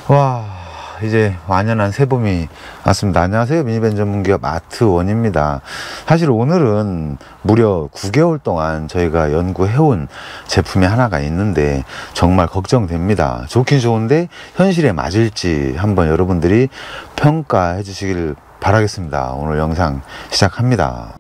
와, 이제 완연한 새봄이 왔습니다. 안녕하세요. 미니밴 전문기업 아트원입니다. 사실 오늘은 무려 9개월 동안 저희가 연구해온 제품이 하나가 있는데 정말 걱정됩니다. 좋긴 좋은데 현실에 맞을지 한번 여러분들이 평가해 주시길 바라겠습니다. 오늘 영상 시작합니다.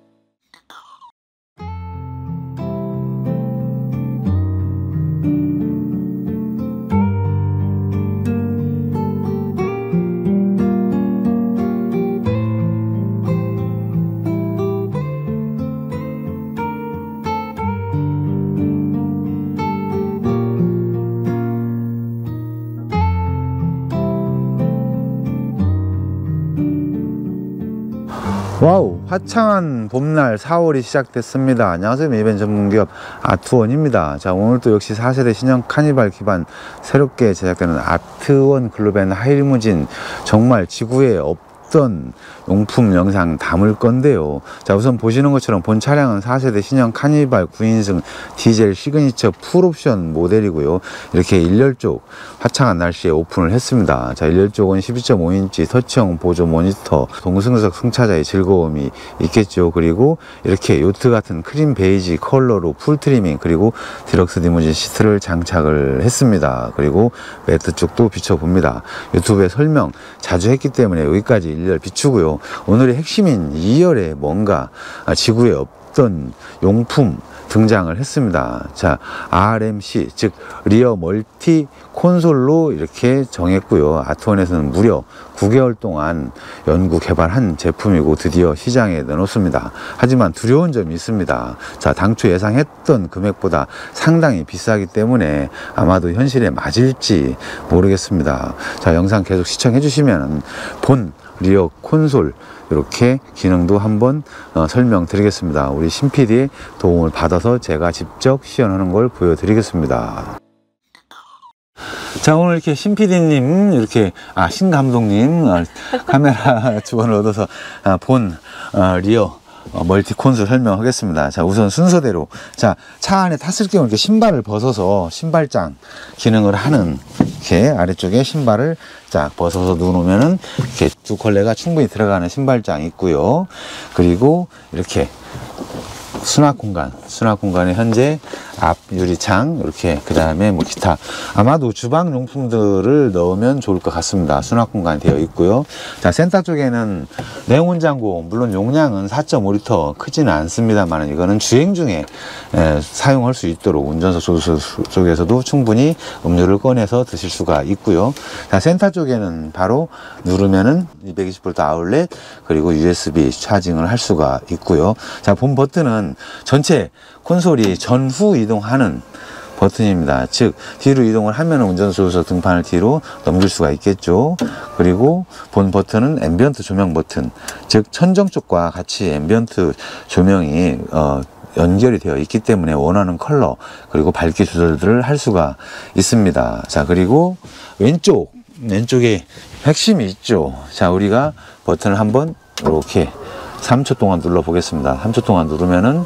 와우, 화창한 봄날 4월이 시작됐습니다. 안녕하세요. 미니밴 전문기업 아트원입니다. 자, 오늘 또 역시 4세대 신형 카니발 기반 새롭게 제작되는 아트원 글로벤 하이리무진, 정말 지구에 없던 용품 영상 담을 건데요. 자, 우선 보시는 것처럼 본 차량은 4세대 신형 카니발 9인승 디젤 시그니처 풀옵션 모델이고요. 이렇게 일렬쪽 화창한 날씨에 오픈을 했습니다. 자, 일렬쪽은 12.5인치 터치형 보조 모니터, 동승석 승차자의 즐거움이 있겠죠. 그리고 이렇게 요트 같은 크림 베이지 컬러로 풀 트리밍, 그리고 디럭스 리무진 시트를 장착을 했습니다. 그리고 매트 쪽도 비춰봅니다. 유튜브에 설명 자주 했기 때문에 여기까지 일렬 비추고요. 오늘의 핵심인 2열에 뭔가 지구에 없던 용품 등장을 했습니다. 자, RMC, 즉 리어 멀티 콘솔로 이렇게 정했고요. 아트원에서는 무려 9개월 동안 연구 개발한 제품이고 드디어 시장에 내놓습니다. 하지만 두려운 점이 있습니다. 자, 당초 예상했던 금액보다 상당히 비싸기 때문에 아마도 현실에 맞을지 모르겠습니다. 자, 영상 계속 시청해 주시면 본 리어 콘솔 이렇게 기능도 한번 설명드리겠습니다. 우리 신 PD의 도움을 받아서 제가 직접 시연하는 걸 보여드리겠습니다. 자, 오늘 이렇게 신 PD님, 이렇게 신 감독님 카메라 지원을 얻어서 본 리어 멀티 콘솔 설명하겠습니다. 자, 우선 순서대로, 자, 차 안에 탔을 경우 이렇게 신발을 벗어서 신발장 기능을 하는, 이렇게 아래쪽에 신발을 쫙 벗어서 누르면은 이렇게 두 컬레가 충분히 들어가는 신발장이 있고요. 그리고 이렇게 수납 공간에 현재 앞 유리창, 이렇게, 그 다음에 뭐 기타, 아마도 주방 용품들을 넣으면 좋을 것 같습니다. 수납 공간이 되어 있고요. 자, 센터 쪽에는 내온 장고, 물론 용량은 4.5리터 크지는 않습니다만 이거는 주행 중에 사용할 수 있도록 운전석 쪽에서도 충분히 음료를 꺼내서 드실 수가 있고요. 자, 센터 쪽에는 바로 누르면은 220V 아울렛, 그리고 USB 차징을 할 수가 있고요. 자, 본 버튼은 전체 콘솔이 전후 이동하는 버튼입니다. 즉, 뒤로 이동을 하면 운전석에서 등판을 뒤로 넘길 수가 있겠죠. 그리고 본 버튼은 앰비언트 조명 버튼, 즉 천정 쪽과 같이 앰비언트 조명이 연결이 되어 있기 때문에 원하는 컬러, 그리고 밝기 조절들을 할 수가 있습니다. 자, 그리고 왼쪽에 핵심이 있죠. 자, 우리가 버튼을 한번 이렇게 3초 동안 눌러 보겠습니다. 3초 동안 누르면은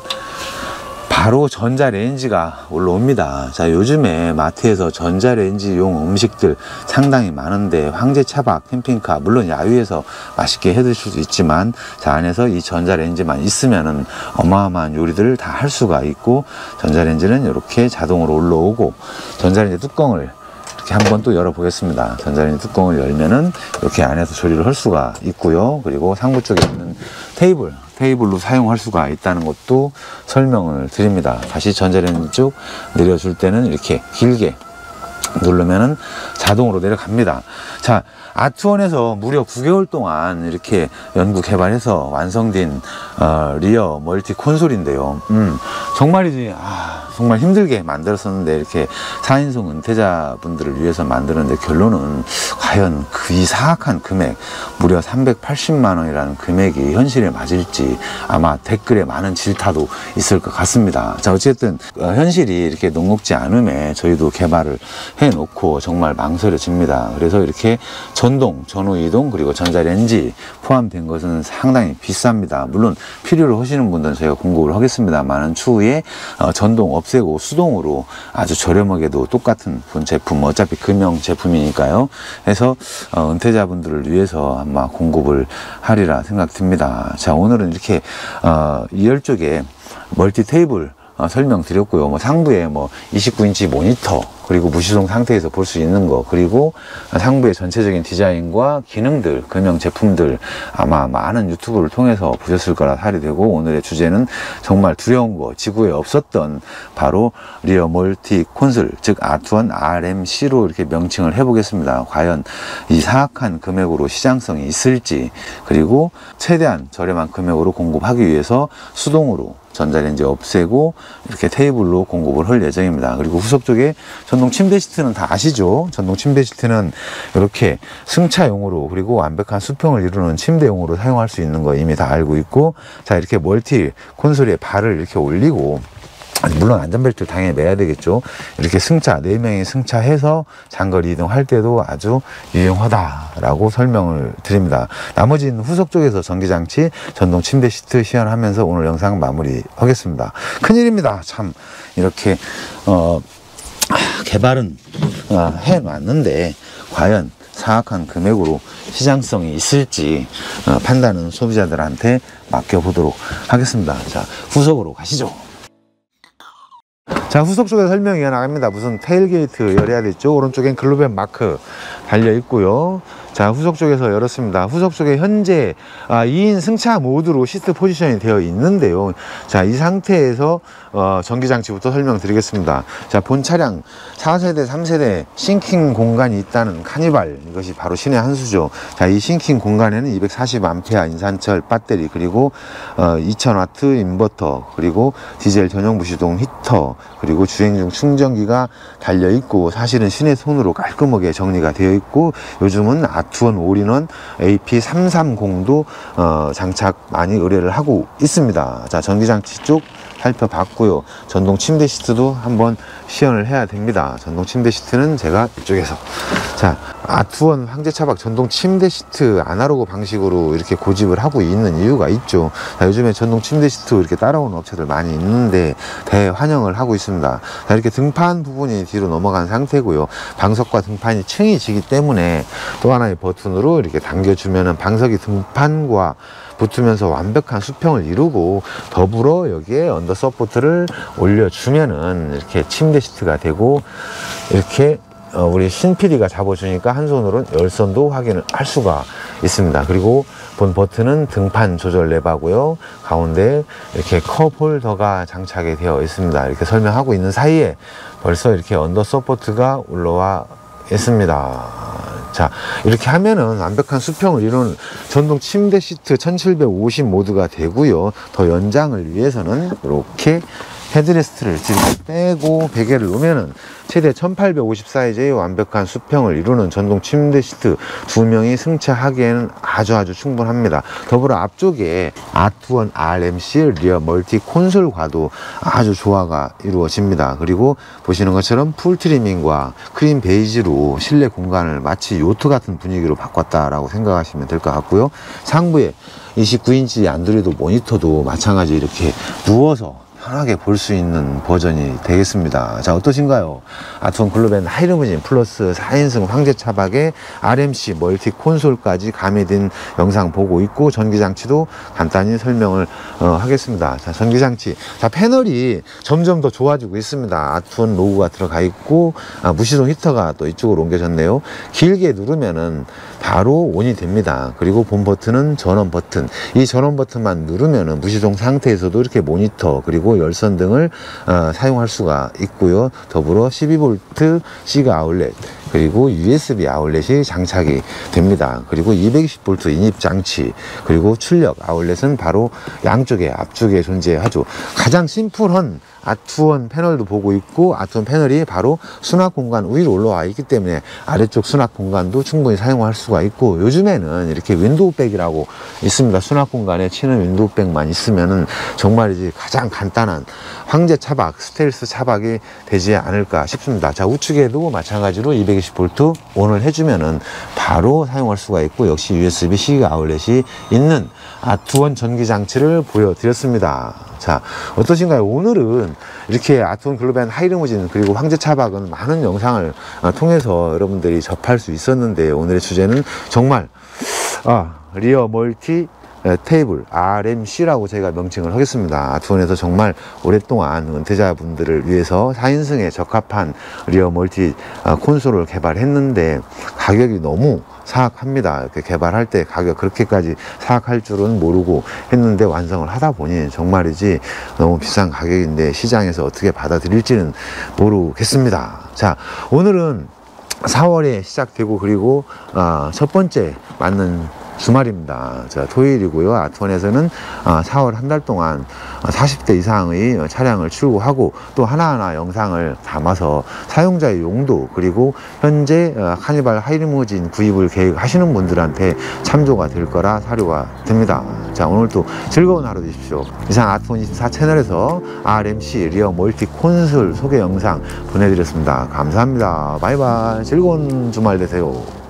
바로 전자레인지가 올라옵니다. 자, 요즘에 마트에서 전자레인지용 음식들 상당히 많은데, 황제 차박, 캠핑카, 물론 야외에서 맛있게 해 드실 수도 있지만, 자, 안에서 이 전자레인지만 있으면은 어마어마한 요리들을 다 할 수가 있고, 전자레인지는 이렇게 자동으로 올라오고, 전자레인지 뚜껑을 이렇게 한번 또 열어 보겠습니다. 전자레인지 뚜껑을 열면은 이렇게 안에서 조리를 할 수가 있고요. 그리고 상부 쪽에 있는 테이블로 사용할 수가 있다는 것도 설명을 드립니다. 다시 전자레인지 쭉 내려줄 때는 이렇게 길게 누르면은 자동으로 내려갑니다. 자, 아트원에서 무려 9개월 동안 이렇게 연구 개발해서 완성된 리어 멀티 콘솔인데요. 정말이지, 정말 힘들게 만들었었는데, 이렇게 4인승 은퇴자분들을 위해서 만드는데, 결론은 과연 이 사악한 금액, 무려 380만 원이라는 금액이 현실에 맞을지 아마 댓글에 많은 질타도 있을 것 같습니다. 자, 어쨌든 현실이 이렇게 녹록지 않음에 저희도 개발을 해놓고 정말 망설여집니다. 그래서 이렇게 전동, 전후 이동, 그리고 전자레인지 포함된 것은 상당히 비쌉니다. 물론 필요로 하시는 분들은 저희가 공급을 하겠습니다만, 추후에 전동 없애고 수동으로 아주 저렴하게도 똑같은 본 제품, 어차피 금형 제품이니까요. 해서 은퇴자분들을 위해서 아마 공급을 하리라 생각됩니다. 자, 오늘은 이렇게 2열 쪽에 멀티 테이블 설명드렸고요. 뭐 상부에 뭐 29인치 모니터, 그리고 무시동 상태에서 볼 수 있는 거, 그리고 상부의 전체적인 디자인과 기능들, 금형 제품들 아마 많은 유튜브를 통해서 보셨을 거라 살이 되고, 오늘의 주제는 정말 두려운 거, 지구에 없었던 바로 리어 멀티 콘솔, 즉 아트원 RMC로 이렇게 명칭을 해보겠습니다. 과연 이 사악한 금액으로 시장성이 있을지, 그리고 최대한 저렴한 금액으로 공급하기 위해서 수동으로 전자레인지 없애고 이렇게 테이블로 공급을 할 예정입니다. 그리고 후속 쪽에 전동 침대 시트는 다 아시죠? 전동 침대 시트는 이렇게 승차용으로, 그리고 완벽한 수평을 이루는 침대용으로 사용할 수 있는 거 이미 다 알고 있고, 자, 이렇게 멀티 콘솔에 발을 이렇게 올리고, 물론 안전벨트를 당연히 매야 되겠죠. 이렇게 승차, 4명이 승차해서 장거리 이동할 때도 아주 유용하다라고 설명을 드립니다. 나머지는 후속 쪽에서 전기장치, 전동 침대 시트 시연하면서 오늘 영상 마무리 하겠습니다. 큰일입니다. 참, 이렇게 개발은 해놨는데 과연 사악한 금액으로 시장성이 있을지 판단은 소비자들한테 맡겨보도록 하겠습니다. 자, 후속으로 가시죠. 자, 후속 쪽에 설명이 나갑니다. 무슨 테일게이트 열어야 되죠. 오른쪽엔 글로벤 마크 달려 있고요. 자, 후속 쪽에서 열었습니다. 후속 쪽에 현재 2인 승차 모드로 시트 포지션이 되어 있는데요. 자, 이 상태에서 전기장치부터 설명드리겠습니다. 자, 본 차량 4세대, 3세대 싱킹 공간이 있다는 카니발, 이것이 바로 신의 한 수죠. 자, 이 싱킹 공간에는 240A 인산철 배터리, 그리고 2000W 인버터, 그리고 디젤 전용 무시동 히터, 그리고 주행 중 충전기가 달려 있고, 사실은 신의 손으로 깔끔하게 정리가 되어 있고, 요즘은 아트원 올인원 AP330도 장착 많이 의뢰를 하고 있습니다. 자, 전기장치 쪽 살펴봤고요. 전동 침대 시트도 한번 시연을 해야 됩니다. 전동 침대 시트는 제가 이쪽에서, 자, 아트원 황제차박 전동 침대 시트 아날로그 방식으로 이렇게 고집을 하고 있는 이유가 있죠. 자, 요즘에 전동 침대 시트 이렇게 따라오는 업체들 많이 있는데 대환영을 하고 있습니다. 자, 이렇게 등판 부분이 뒤로 넘어간 상태고요. 방석과 등판이 층이 지기 때문에 또 하나의 버튼으로 이렇게 당겨주면은 방석이 등판과 붙으면서 완벽한 수평을 이루고, 더불어 여기에 언더 서포트를 올려주면은 이렇게 침대 시트가 되고, 이렇게 우리 신PD가 잡아주니까 한 손으로는 열선도 확인을 할 수가 있습니다. 그리고 본 버튼은 등판 조절 레바고요. 가운데 이렇게 컵 홀더가 장착이 되어 있습니다. 이렇게 설명하고 있는 사이에 벌써 이렇게 언더 서포트가 올라와 있습니다. 자, 이렇게 하면은 완벽한 수평을 이루는 전동 침대 시트 1750 모드가 되고요. 더 연장을 위해서는 이렇게 헤드레스트를 뒤로 빼고 베개를 놓으면은 최대 1850 사이즈의 완벽한 수평을 이루는 전동 침대 시트 2명이 승차하기에는 아주 충분합니다. 더불어 앞쪽에 아트원 RMC 리어 멀티 콘솔과도 아주 조화가 이루어집니다. 그리고 보시는 것처럼 풀 트리밍과 크림 베이지로 실내 공간을 마치 요트 같은 분위기로 바꿨다라고 생각하시면 될 것 같고요. 상부에 29인치 안드로이드 모니터도 마찬가지 이렇게 누워서 편하게 볼 수 있는 버전이 되겠습니다. 자, 어떠신가요? 아트원 글로벤 하이리무진 플러스 4인승 황제차박에 RMC 멀티 콘솔까지 가미된 영상 보고 있고, 전기장치도 간단히 설명을 하겠습니다. 자, 전기장치. 자, 패널이 점점 더 좋아지고 있습니다. 아트원 로고가 들어가 있고, 무시동 히터가 또 이쪽으로 옮겨졌네요. 길게 누르면은 바로 온이 됩니다. 그리고 본 버튼은 전원 버튼. 이 전원 버튼만 누르면은 무시동 상태에서도 이렇게 모니터, 그리고 열선 등을 사용할 수가 있고요. 더불어 12V C가 아울렛, 그리고 USB 아울렛이 장착이 됩니다. 그리고 220V 인입 장치, 그리고 출력 아울렛은 바로 양쪽에 앞쪽에 존재하죠. 가장 심플한 아트원 패널도 보고 있고, 아트원 패널이 바로 수납 공간 위로 올라와 있기 때문에 아래쪽 수납 공간도 충분히 사용할 수가 있고, 요즘에는 이렇게 윈도우백이라고 있습니다. 수납 공간에 치는 윈도우백만 있으면은 정말이지 가장 간단한 황제 차박, 스텔스 차박이 되지 않을까 싶습니다. 자, 우측에도 마찬가지로 220V ON을 해주면은 바로 사용할 수가 있고, 역시 USB-C 아울렛이 있는 아트원 전기 장치를 보여드렸습니다. 자, 어떠신가요? 오늘은 이렇게 아트원 글로벤 하이리무진 그리고 황제 차박은 많은 영상을 통해서 여러분들이 접할 수 있었는데, 오늘의 주제는 정말 리어 멀티 테이블 RMC라고 저희가 명칭을 하겠습니다. 아트원에서 정말 오랫동안 은퇴자분들을 위해서 4인승에 적합한 리어 멀티 콘솔을 개발했는데 가격이 너무 사악합니다. 이렇게 개발할 때 가격 그렇게까지 사악할 줄은 모르고 했는데, 완성을 하다 보니 정말이지 너무 비싼 가격인데 시장에서 어떻게 받아들일지는 모르겠습니다. 자, 오늘은 4월에 시작되고, 그리고 첫 번째 맞는 주말입니다. 자, 토요일이고요. 아트원에서는 4월 한 달 동안 40대 이상의 차량을 출고하고, 또 하나하나 영상을 담아서 사용자의 용도, 그리고 현재 카니발 하이리무진 구입을 계획하시는 분들한테 참조가 될 거라 사료가 됩니다. 자, 오늘도 즐거운 하루 되십시오. 이상 아트원 24 채널에서 RMC 리어 멀티 콘솔 소개 영상 보내드렸습니다. 감사합니다. 바이바이. 즐거운 주말 되세요.